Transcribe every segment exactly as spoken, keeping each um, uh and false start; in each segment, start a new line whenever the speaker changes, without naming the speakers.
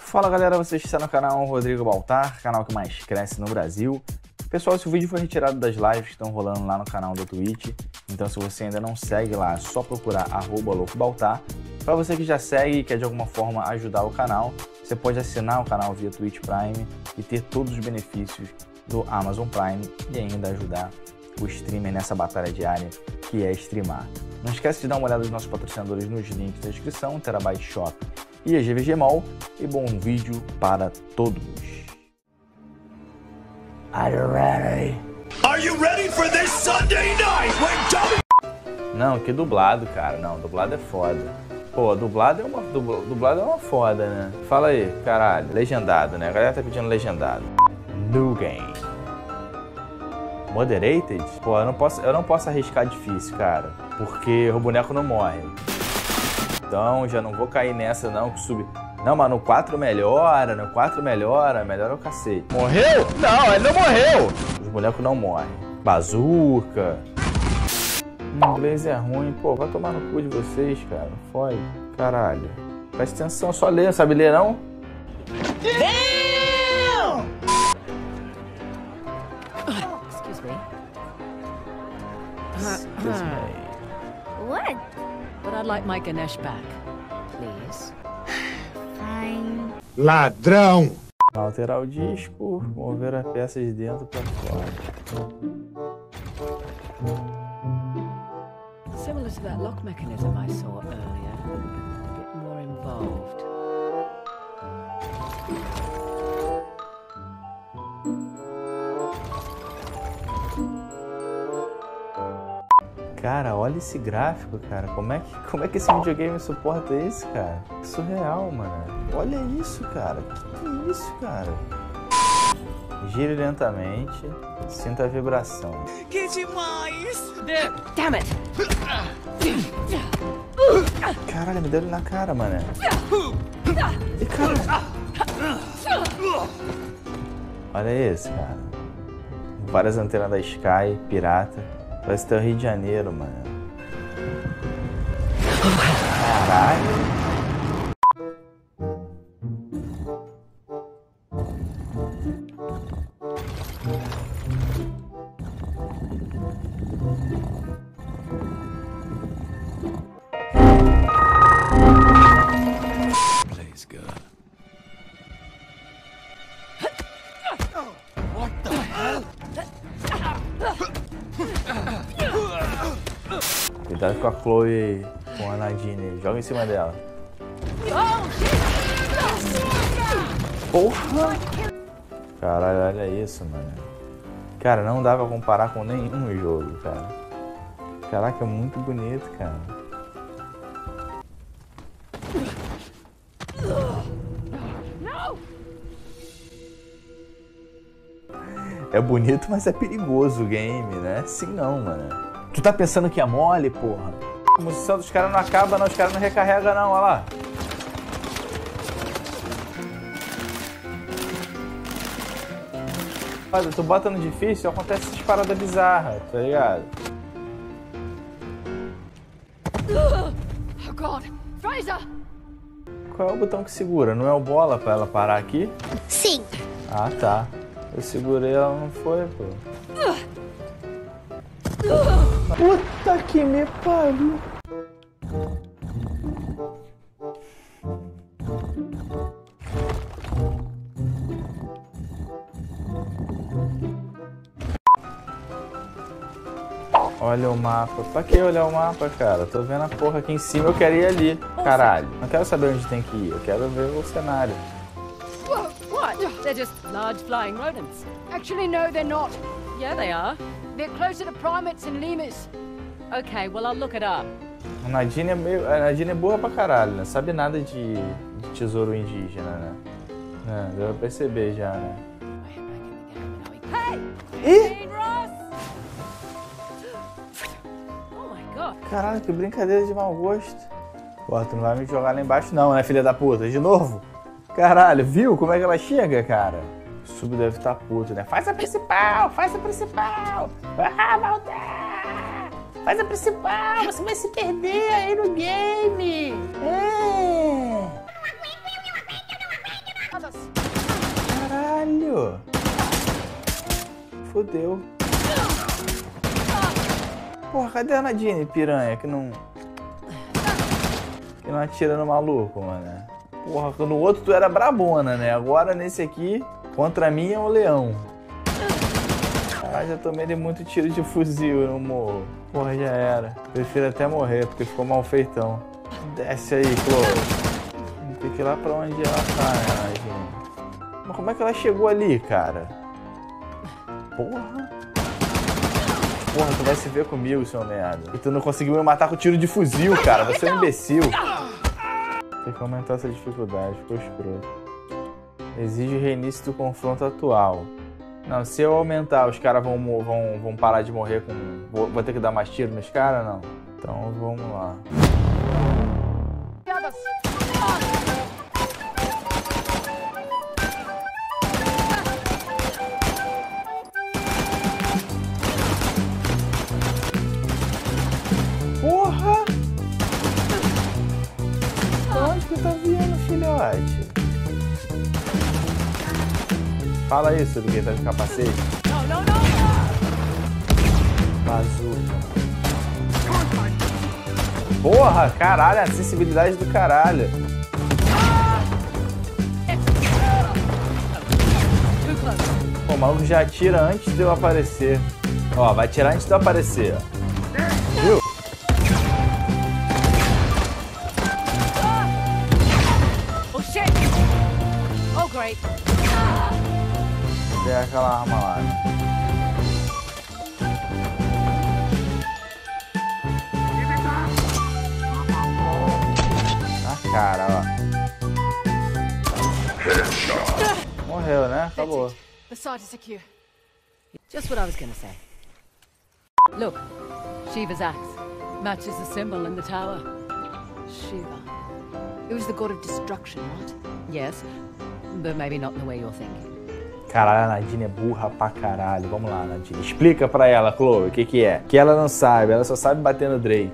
Fala galera, você está no canal Rodrigo Baltar, canal que mais cresce no Brasil. Pessoal, esse vídeo foi retirado das lives que estão rolando lá no canal da Twitch. Então se você ainda não segue lá, é só procurar arroba loucobaltar. Para você que já segue e quer de alguma forma ajudar o canal, você pode assinar o canal via Twitch Prime e ter todos os benefícios do Amazon Prime e ainda ajudar o streamer nessa batalha diária que é streamar. Não esquece de dar uma olhada nos nossos patrocinadores nos links da descrição, Terabyte Shop e a G V G Mall, e bom vídeo para todos. Are you ready?
Are you ready for this Sunday night when Tommy...
Não, que dublado, cara. Não, dublado é foda. Pô, dublado é uma, dubl, dublado é uma foda, né? Fala aí, caralho. Legendado, né? A galera tá pedindo legendado. New Game. Moderated? Pô, eu não posso, eu não posso arriscar difícil, cara. Porque o boneco não morre. Então já não vou cair nessa não, que sub... Não, mas no quatro melhora, no quatro melhora, melhora o cacete. Morreu? Não, ele não morreu! Os bonecos não morrem. Bazuca. O inglês é ruim, pô, vai tomar no cu de vocês, cara. Foi. Caralho. Presta atenção, só ler, não sabe ler não?
Damn! Excuse me.
Excuse me.
What? But I'd like my Ganesh back, please. Fine.
Ladrão!
Alterar o disco, mover as peças de dentro para fora.
Similar to that lock mechanism I saw earlier, a bit more involved.
Cara, olha esse gráfico, cara. Como é que, como é que esse videogame suporta isso, cara? Surreal, mano. Olha isso, cara. Que que é isso, cara? Gire lentamente. Sinta a vibração.
Que demais!
Damn it!
Caralho, me deu ele na cara, mano. E cara... Olha isso, cara. Várias antenas da Sky, pirata. Parece ter o Rio de Janeiro, mano. Caralho.
Please, God. What the hell?
Cuidado com a Chloe aí, com a Nadine. Joga em cima dela. Porra! Caralho, olha isso, mano. Cara, não dá pra comparar com nenhum jogo, cara. Caraca, é muito bonito, cara. É bonito, mas é perigoso o game, né? Sim não, mano. Tu tá pensando que é mole, porra? A munição dos caras não acaba, não. Os caras não recarregam, não. Olha lá. Olha, tu bota no difícil, acontece essas paradas bizarras, tá ligado?
Oh God, Fraser!
Qual é o botão que segura? Não é o bola pra ela parar aqui?
Sim.
Ah, tá. Eu segurei, ela não foi, pô. Puta que me pariu. Olha o mapa. Pra que olhar o mapa, cara? Tô vendo a porra aqui em cima, eu quero ir ali. Caralho. Não quero saber onde tem que ir, eu quero ver o cenário.
Whoa, what? They're just large flying rodents. Actually, no, they're not. Yeah, they are. They're closer to primates and lemurs. Okay, well, I'll look it up.
A Nadine é, meio, a Nadine é burra pra caralho, né? Sabe nada de, de tesouro indígena, né? É, deu pra perceber já, né?
Hey!
Ih!
Ross! Oh my God.
Caralho, que brincadeira de mau gosto. Pô, tu não vai me jogar lá embaixo não, né, filha da puta? De novo? Caralho, viu como é que ela chega, cara? O sub deve estar puto, né? Faz a principal, faz a principal. Ah, Baltar! Faz a principal, você vai se perder aí no game. É. Caralho! Fodeu. Porra, cadê a Nadine, piranha, que não... Que não atira no maluco, mano. Porra, no outro tu era brabona, né? Agora nesse aqui, contra mim é um leão. Caralho, já tomei muito tiro de fuzil no morro. Porra, já era. Prefiro até morrer, porque ficou mal feitão. Desce aí, Chloe. Tem que ir lá pra onde ela tá, né, Nadine? Mas como é que ela chegou ali, cara? Porra. Porra, tu vai se ver comigo, seu merda. E tu não conseguiu me matar com tiro de fuzil, cara. Você é um imbecil. Tem que aumentar essa dificuldade, ficou escroto. Exige reinício do confronto atual. Não, se eu aumentar, os caras vão, vão, vão parar de morrer com... Vou, vou ter que dar mais tiro nos caras, não? Então vamos lá. Porra! Onde que tá vindo, filhote? Fala aí sobre quem tá de capacete.
No, no, no!
Bazuca. Porra, caralho, a sensibilidade do caralho. Pô, o maluco já atira antes de eu aparecer. Ó, vai atirar antes de eu aparecer, ó. Viu?
Oh shit! Oh great!
Vou pegar aquela arma lá. Na cara, ó. Morreu, né? Acabou.
The site is secure. Just what I was gonna say. Look, Shiva's axe matches the symbol in the tower. Shiva. It was the god of destruction, right? Yes, but maybe not in the way you're thinking.
Caralho, a Nadine é burra pra caralho. Vamos lá, Nadine. Explica pra ela, Chloe, o que que é. Que ela não sabe, ela só sabe bater no Drake.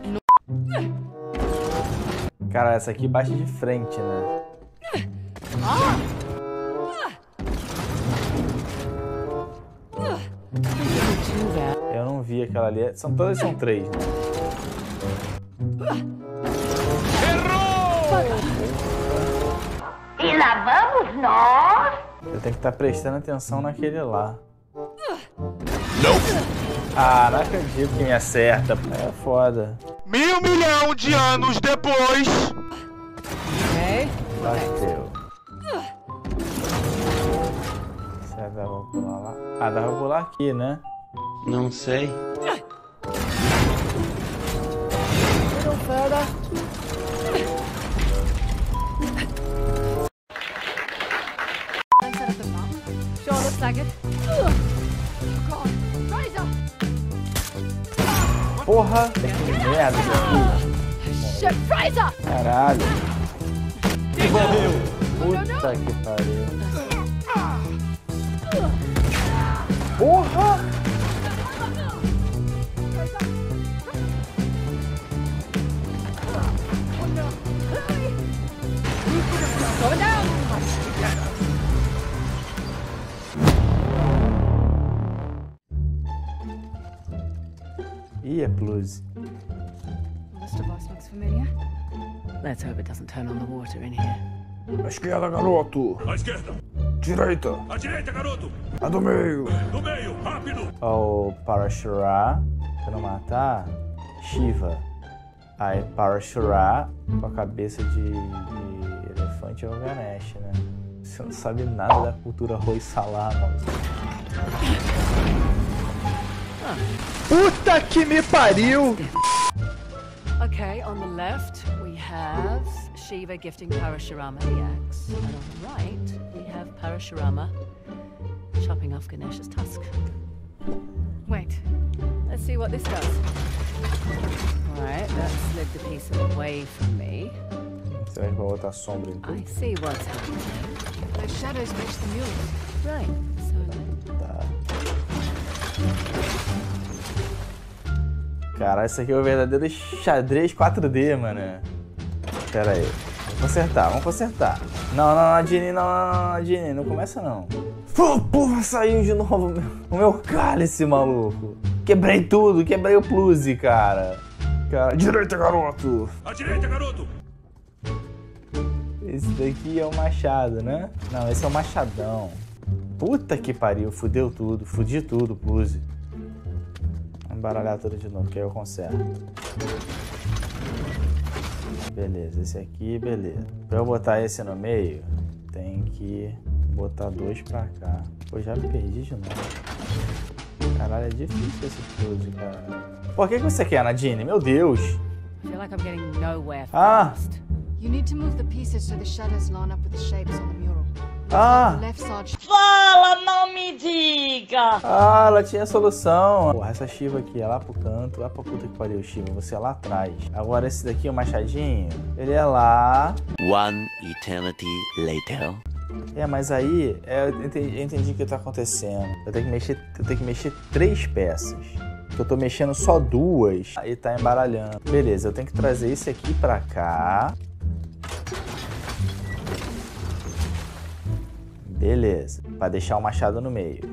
Cara, essa aqui bate de frente, né? Eu não vi aquela ali. São, todas são três, né?
E lá vamos nós!
Eu tenho que estar prestando atenção naquele lá. Ah, não acredito que me acerta. É foda.
Mil milhão de anos depois.
Okay.
Bateu. Será que dá pra pular lá? Ah, dá pra pular aqui, né?
Não sei.
Little further. Set up the map. Sure looks like it. Oh God, Fraser!
Porra! Que merda aqui.
Shit, Fraser!
Caralho. Morreu. Puta que pariu. Porra!
Going down!
Ih, é plus.
This device looks familiar. Let's hope it doesn't turn on the water in here.
A esquerda, garoto.
À esquerda.
Direita.
À direita, garoto.
A do meio.
No meio, rápido.
O Parashura, pra não matar, Shiva. Aí Parashura com a cabeça de, de elefante é o Ganesh, né? Você não sabe nada da cultura Hoysala, mano.
Puta que me pariu!
Okay, on the left we have Shiva gifting Parashurama the axe. And on the right we have Parashurama chopping off Ganesh's tusk. Wait, let's see what this does. Alright, that slid the piece away from me.
Será que vai botar sombra em tudo?
I see what's happening. Those shadows match the mules. Right, so
Tá. Cara, esse aqui é o verdadeiro xadrez quatro D, mano. Pera aí. Vamos consertar, vamos consertar. Não, não, Nadine, não, não, não, Nadine, não começa não. Pô, porra, saiu de novo meu, o meu cálice, maluco. Quebrei tudo, quebrei o plus, cara. Cara, direita, garoto.
À direita, garoto.
Esse daqui é o machado, né? Não, esse é o machadão. Puta que pariu, fudeu tudo, fudi tudo, plus. Vou embaralhar tudo de novo, que aí eu conserto. Beleza, esse aqui, beleza. Pra eu botar esse no meio, tem que botar dois pra cá. Pô, já me perdi de novo. Caralho, é difícil esse plus, cara. Por que que você quer, Nadine? Meu Deus.
I feel like I'm getting nowhere
Ah.
fast.
You need to move the pieces so the shadows line up with the shapes on the mural.
Ah.
The left side.
Fala, não me diga!
Ah, ela tinha solução. Porra, essa Shiva aqui é lá pro canto. Lá pra puta que pariu, Shiva. Você é lá atrás. Agora esse daqui, o machadinho, ele é lá.
One eternity later.
É, mas aí, é, eu, entendi, eu entendi o que tá acontecendo. Eu tenho que mexer, eu tenho que mexer três peças. Eu tô mexendo só duas. Aí tá embaralhando. Beleza, eu tenho que trazer esse aqui pra cá. Beleza, pra deixar o machado no meio.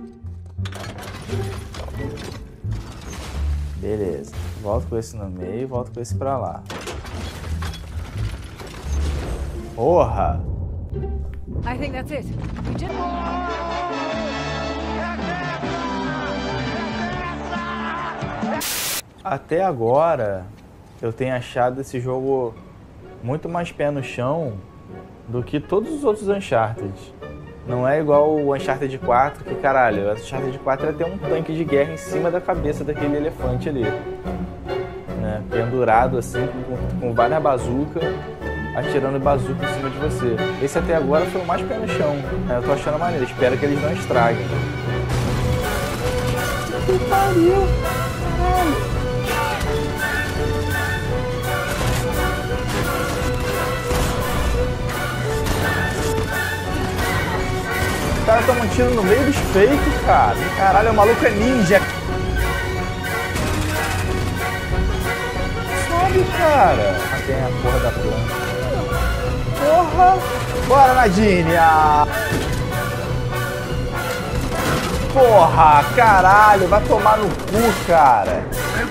Beleza, volto com esse no meio e volto com esse pra lá. Porra!
I think that's it. We did.
Até agora, eu tenho achado esse jogo muito mais pé no chão do que todos os outros Uncharted. Não é igual o Uncharted quatro, que caralho, o Uncharted quatro ia ter um tanque de guerra em cima da cabeça daquele elefante ali. Né? Pendurado assim, com, com várias bazucas, atirando bazuca em cima de você. Esse até agora foi o mais pé no chão. Né? Eu tô achando maneiro, espero que eles não estraguem. Que pariu! Caralho! Os caras tomam um tiro no meio dos fake, cara. Caralho, o maluco é ninja. Sobe, cara. Ah, tem a porra da planta. Porra. Bora, Nadine. Ah. Porra, caralho. Vai tomar no cu, cara.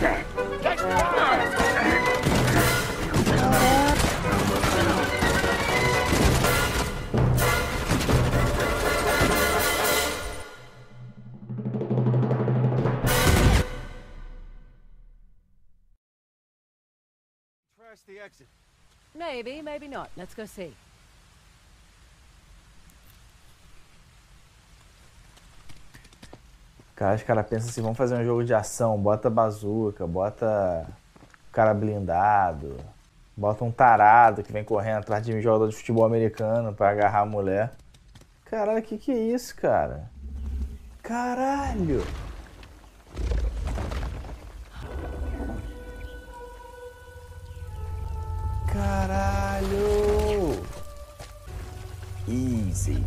The exit.
Maybe, maybe not. Let's go see.
Cara, os caras pensam assim, vamos fazer um jogo de ação, bota bazuca, bota cara blindado, bota um tarado que vem correndo atrás de um jogador de futebol americano pra agarrar a mulher. Caralho, que que é isso, cara? Caralho! Caralho! Easy.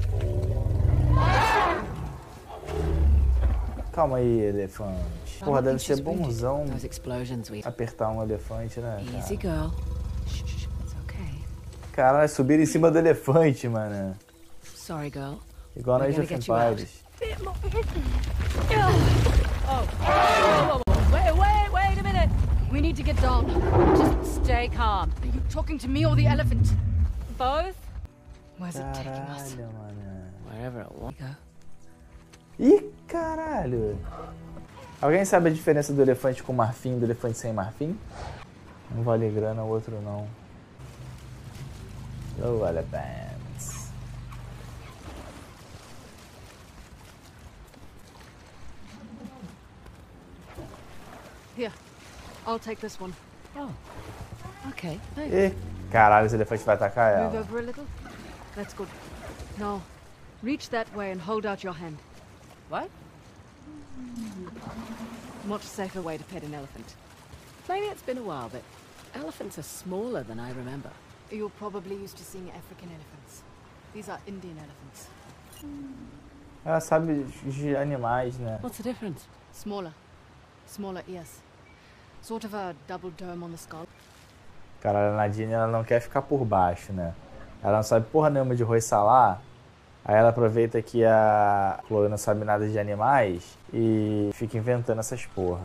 Calma aí, elefante. Porra, deve ser bonzão
Those explosions we.
apertar um elefante, né,
Easy,
cara?
girl. Shh, shh, it's okay.
Caralho, subir em cima do elefante, mano.
Sorry, girl.
Igual na
We're
Age
gonna
of
get you out.
Empires.
Oh, whoa, whoa, whoa. Wait, wait, wait a minute.
We need to get down.
Just stay calm.
Are you talking to me or the elephant?
Both?
Where's it taking us?
Caralho, mano.
Wherever it wants. Go.
Ih, caralho. Alguém sabe a diferença do elefante com marfim e do elefante sem marfim? Um vale grana, o outro não. Oh, elephants.
Here, I'll take this one.
Oh. Okay, thanks.
Ih, caralho, esse elefante vai atacar
Move
ela.
over a little. That's good. Now, reach that way and hold out your hand.
What?
Much safer way to pet an elephant.
Maybe it's been a while, but elephants are smaller than I remember.
You're probably used to seeing African elephants. These are Indian elephants.
Ela sabe de animais, né?
What's the difference?
Smaller. Smaller ears. Sort of a double dome on the skull.
Caralho, a Nadine, ela não quer ficar por baixo, né? Ela não sabe porra nenhuma de Hoysala. Aí ela aproveita que a Chloe não sabe nada de animais e fica inventando essas porra.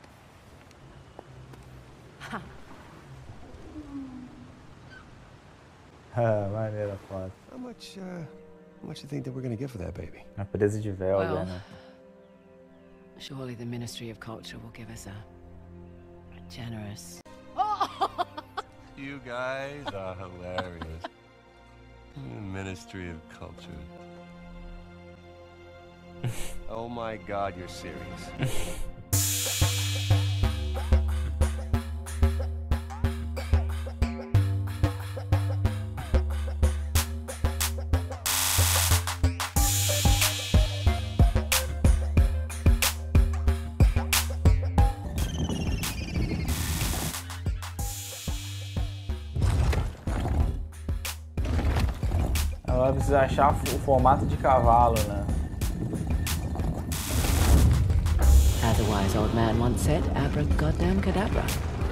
Ah, maneira foda.
How much, uh, how much you think that we're gonna get for that baby?
Uma presa de velga,
Well,
né?
surely the Ministry of Culture will give us a generous.
You guys are hilarious. The Ministry of Culture. Oh my God, you're serious.
Ela precisa achar o formato de cavalo, né?
As a wise old man once said, abra goddamn cadabra.